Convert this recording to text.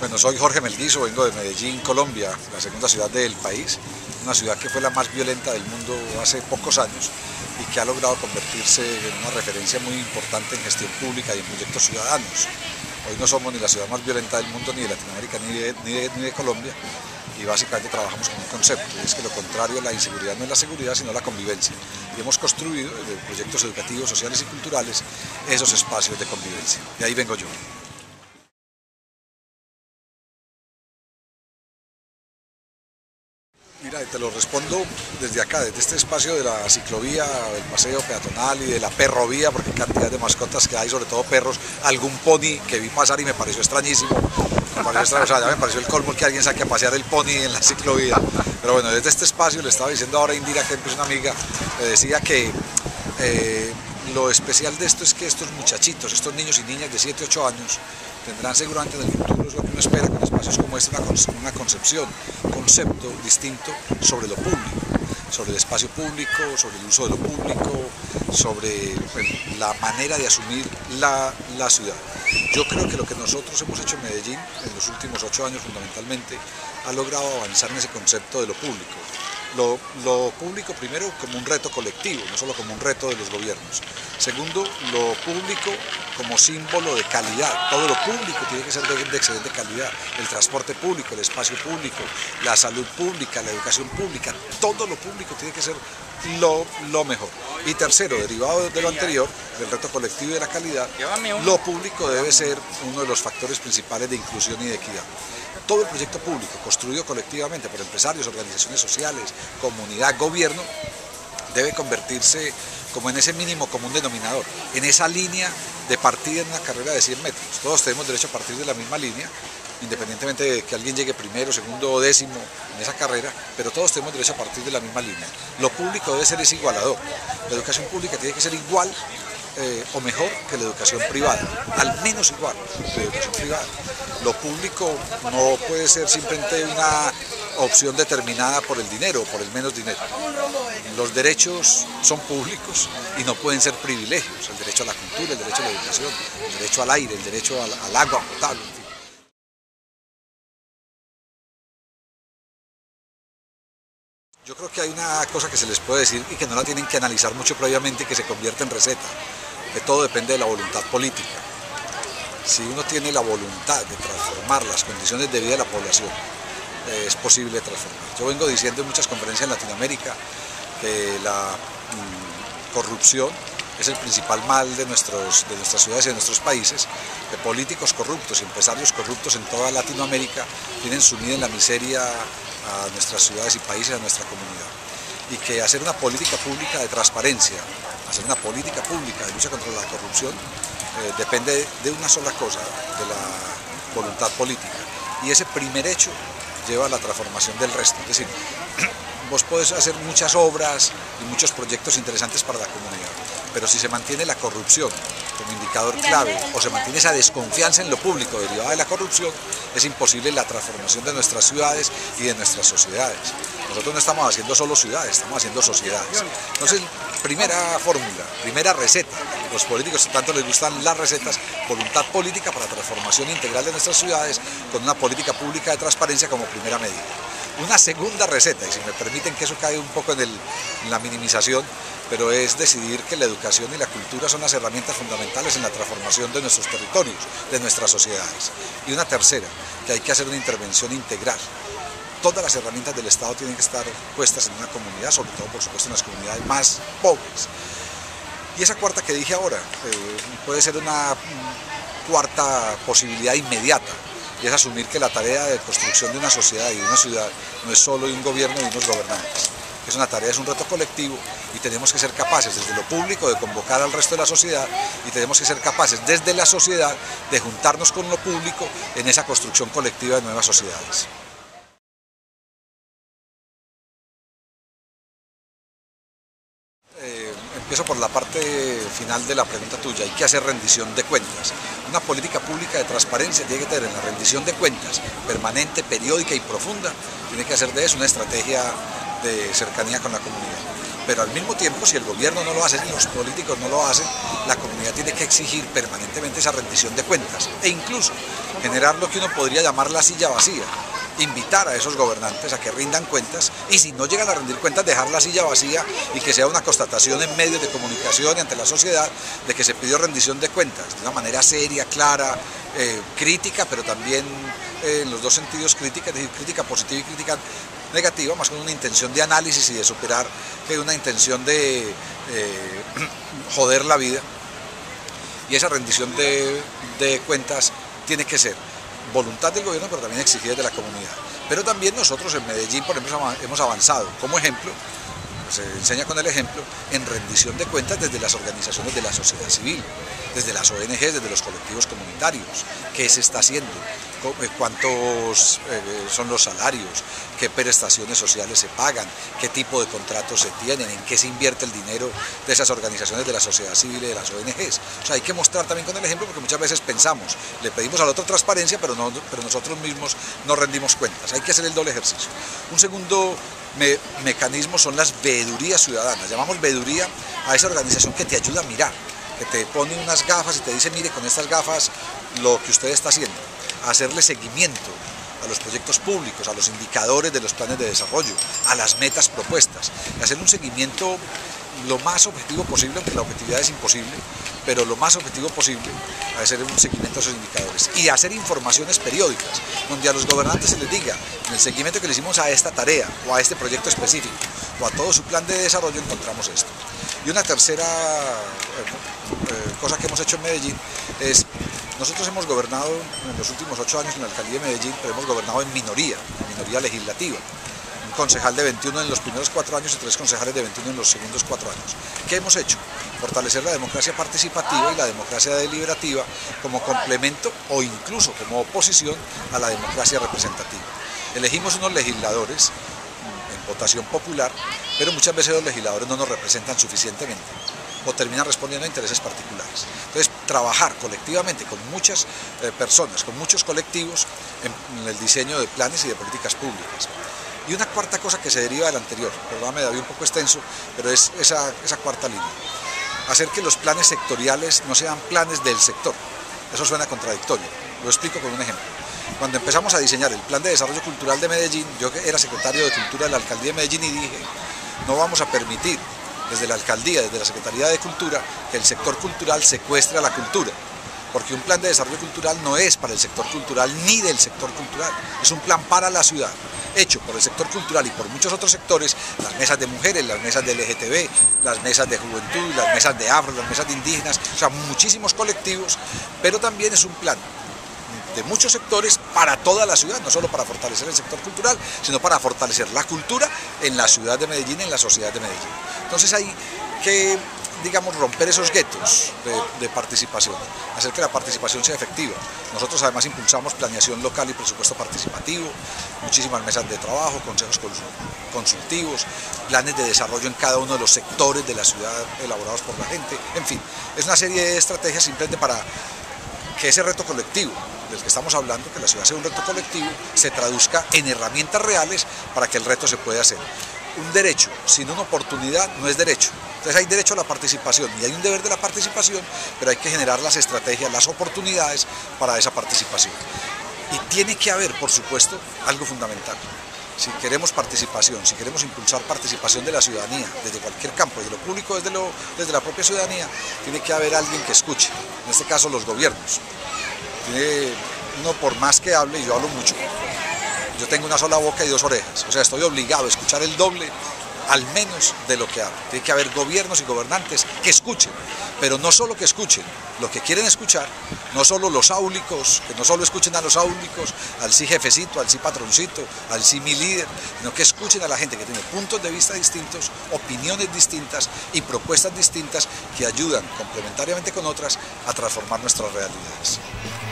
Bueno, soy Jorge Melguizo, vengo de Medellín, Colombia, la segunda ciudad del país, una ciudad que fue la más violenta del mundo hace pocos años y que ha logrado convertirse en una referencia muy importante en gestión pública y en proyectos ciudadanos. Hoy no somos ni la ciudad más violenta del mundo, ni de Latinoamérica, ni de Colombia, y básicamente trabajamos con un concepto, y es que lo contrario a la inseguridad no es la seguridad, sino la convivencia. Y hemos construido, en proyectos educativos, sociales y culturales, esos espacios de convivencia. De ahí vengo yo. Mira, te lo respondo desde acá, desde este espacio de la ciclovía, del paseo peatonal y de la perrovía, porque hay cantidad de mascotas que hay, sobre todo perros, algún pony que vi pasar y me pareció extrañísimo. Me pareció el colmo que alguien saque a pasear el pony en la ciclovía. Pero bueno, desde este espacio le estaba diciendo ahora a Indira, que es una amiga, le decía que lo especial de esto es que estos muchachitos, estos niños y niñas de 7, 8 años, tendrán seguramente en el futuro, es lo que uno espera con espacios como este, una concepción, un concepto distinto sobre lo público, sobre el espacio público, sobre el uso de lo público, sobre la manera de asumir la ciudad. Yo creo que lo que nosotros hemos hecho en Medellín en los últimos 8 años fundamentalmente ha logrado avanzar en ese concepto de lo público. Lo público primero como un reto colectivo, no solo como un reto de los gobiernos. Segundo, lo público como símbolo de calidad. Todo lo público tiene que ser de excelente calidad. El transporte público, el espacio público, la salud pública, la educación pública, todo lo público tiene que ser lo mejor. Y tercero, derivado de lo anterior, del reto colectivo y de la calidad, lo público debe ser uno de los factores principales de inclusión y de equidad. Todo el proyecto público, construido colectivamente por empresarios, organizaciones sociales, comunidad, gobierno, debe convertirse como en ese mínimo común denominador, en esa línea de partida en una carrera de 100 metros. Todos tenemos derecho a partir de la misma línea, independientemente de que alguien llegue primero, segundo o décimo en esa carrera, pero todos tenemos derecho a partir de la misma línea. Lo público debe ser ese igualador. La educación pública tiene que ser igual o mejor que la educación privada, al menos igual que la educación privada. Lo público no puede ser simplemente una opción determinada por el dinero o por el menos dinero. Los derechos son públicos y no pueden ser privilegios. El derecho a la cultura, el derecho a la educación, el derecho al aire, el derecho al agua potable. En fin. Yo creo que hay una cosa que se les puede decir y que no la tienen que analizar mucho previamente y que se convierte en receta, que todo depende de la voluntad política. Si uno tiene la voluntad de transformar las condiciones de vida de la población, es posible transformar. Yo vengo diciendo en muchas conferencias en Latinoamérica que la corrupción es el principal mal de nuestras ciudades y de nuestros países, que políticos corruptos y empresarios corruptos en toda Latinoamérica tienen sumida en la miseria a nuestras ciudades y países, a nuestra comunidad. Y que hacer una política pública de transparencia, hacer una política pública de lucha contra la corrupción, depende de una sola cosa, de la voluntad política. Y ese primer hecho lleva a la transformación del resto. Es decir, vos podés hacer muchas obras y muchos proyectos interesantes para la comunidad, pero si se mantiene la corrupción como indicador clave o se mantiene esa desconfianza en lo público derivada de la corrupción, es imposible la transformación de nuestras ciudades y de nuestras sociedades. Nosotros no estamos haciendo solo ciudades, estamos haciendo sociedades. Entonces, primera fórmula, primera receta, los políticos tanto les gustan las recetas, voluntad política para transformación integral de nuestras ciudades con una política pública de transparencia como primera medida. Una segunda receta, y si me permiten que eso cae un poco en la minimización, pero es decidir que la educación y la cultura son las herramientas fundamentales en la transformación de nuestros territorios, de nuestras sociedades. Y una tercera, que hay que hacer una intervención integral. Todas las herramientas del Estado tienen que estar puestas en una comunidad, sobre todo por supuesto en las comunidades más pobres. Y esa cuarta que dije ahora puede ser una cuarta posibilidad inmediata, y es asumir que la tarea de construcción de una sociedad y de una ciudad no es solo de un gobierno y unos gobernantes. Es una tarea, es un reto colectivo y tenemos que ser capaces desde lo público de convocar al resto de la sociedad y tenemos que ser capaces desde la sociedad de juntarnos con lo público en esa construcción colectiva de nuevas sociedades. Empiezo por la parte final de la pregunta tuya. Hay que hacer rendición de cuentas. Una política pública de transparencia tiene que tener la rendición de cuentas permanente, periódica y profunda. Tiene que hacer de eso una estrategia de cercanía con la comunidad. Pero al mismo tiempo, si el gobierno no lo hace, si los políticos no lo hacen, la comunidad tiene que exigir permanentemente esa rendición de cuentas e incluso generar lo que uno podría llamar la silla vacía, invitar a esos gobernantes a que rindan cuentas y si no llegan a rendir cuentas, dejar la silla vacía y que sea una constatación en medios de comunicación y ante la sociedad de que se pidió rendición de cuentas de una manera seria, clara, crítica, pero también en los dos sentidos crítica, es decir, crítica positiva y crítica negativa, más con una intención de análisis y de superar que una intención de joder la vida. Y esa rendición de cuentas tiene que ser voluntad del gobierno, pero también exigida de la comunidad. Pero también nosotros en Medellín, por ejemplo, hemos avanzado como ejemplo, se enseña con el ejemplo, en rendición de cuentas desde las organizaciones de la sociedad civil, desde las ONGs, desde los colectivos comunitarios. ¿Qué se está haciendo? ¿Cuántos son los salarios? ¿Qué prestaciones sociales se pagan? ¿Qué tipo de contratos se tienen? ¿En qué se invierte el dinero de esas organizaciones de la sociedad civil y de las ONGs? O sea, hay que mostrar también con el ejemplo porque muchas veces pensamos, le pedimos al otro transparencia, pero nosotros mismos no rendimos cuentas. Hay que hacer el doble ejercicio. Un segundo mecanismo son las veedurías ciudadanas. Llamamos veeduría a esa organización que te ayuda a mirar, que te pone unas gafas y te dice, mire, con estas gafas lo que usted está haciendo, hacerle seguimiento a los proyectos públicos, a los indicadores de los planes de desarrollo, a las metas propuestas, y hacer un seguimiento lo más objetivo posible, aunque la objetividad es imposible, pero lo más objetivo posible, hacer un seguimiento a esos indicadores y hacer informaciones periódicas, donde a los gobernantes se les diga, en el seguimiento que le hicimos a esta tarea o a este proyecto específico o a todo su plan de desarrollo encontramos esto. Y una tercera cosa que hemos hecho en Medellín es, nosotros hemos gobernado en los últimos 8 años en la alcaldía de Medellín, pero hemos gobernado en minoría legislativa. Un concejal de 21 en los primeros 4 años y 3 concejales de 21 en los segundos 4 años. ¿Qué hemos hecho? Fortalecer la democracia participativa y la democracia deliberativa como complemento o incluso como oposición a la democracia representativa. Elegimos unos legisladores en votación popular, pero muchas veces los legisladores no nos representan suficientemente o terminan respondiendo a intereses particulares. Entonces, trabajar colectivamente con muchas personas, con muchos colectivos en el diseño de planes y de políticas públicas. Y una cuarta cosa que se deriva del anterior, perdóname David, un poco extenso, pero es esa cuarta línea. Hacer que los planes sectoriales no sean planes del sector. Eso suena contradictorio, lo explico con un ejemplo. Cuando empezamos a diseñar el Plan de Desarrollo Cultural de Medellín, yo era secretario de Cultura de la Alcaldía de Medellín y dije, no vamos a permitir desde la Alcaldía, desde la Secretaría de Cultura, que el sector cultural secuestre a la cultura. Porque un plan de desarrollo cultural no es para el sector cultural ni del sector cultural, es un plan para la ciudad, hecho por el sector cultural y por muchos otros sectores, las mesas de mujeres, las mesas de LGTB, las mesas de juventud, las mesas de afro, las mesas de indígenas, o sea, muchísimos colectivos, pero también es un plan de muchos sectores para toda la ciudad, no solo para fortalecer el sector cultural, sino para fortalecer la cultura en la ciudad de Medellín, en la sociedad de Medellín. Entonces hay que, digamos, romper esos guetos de participación, hacer que la participación sea efectiva. Nosotros además impulsamos planeación local y presupuesto participativo, muchísimas mesas de trabajo, consejos consultivos, planes de desarrollo en cada uno de los sectores de la ciudad elaborados por la gente, en fin, es una serie de estrategias simplemente para que ese reto colectivo del que estamos hablando, que la ciudad sea un reto colectivo, se traduzca en herramientas reales para que el reto se pueda hacer. Un derecho sin una oportunidad no es derecho. Entonces hay derecho a la participación y hay un deber de la participación, pero hay que generar las estrategias, las oportunidades para esa participación. Y tiene que haber, por supuesto, algo fundamental. Si queremos participación, si queremos impulsar participación de la ciudadanía, desde cualquier campo, desde lo público, desde la propia ciudadanía, tiene que haber alguien que escuche, en este caso los gobiernos. Uno por más que hable, y yo hablo mucho, yo tengo una sola boca y 2 orejas, o sea, estoy obligado a escuchar el doble, al menos de lo que hablo. Tiene que haber gobiernos y gobernantes que escuchen, pero no solo que escuchen lo que quieren escuchar, no solo los áulicos, que no solo escuchen a los áulicos, al sí jefecito, al sí patroncito, al sí mi líder, sino que escuchen a la gente que tiene puntos de vista distintos, opiniones distintas y propuestas distintas que ayudan complementariamente con otras a transformar nuestras realidades.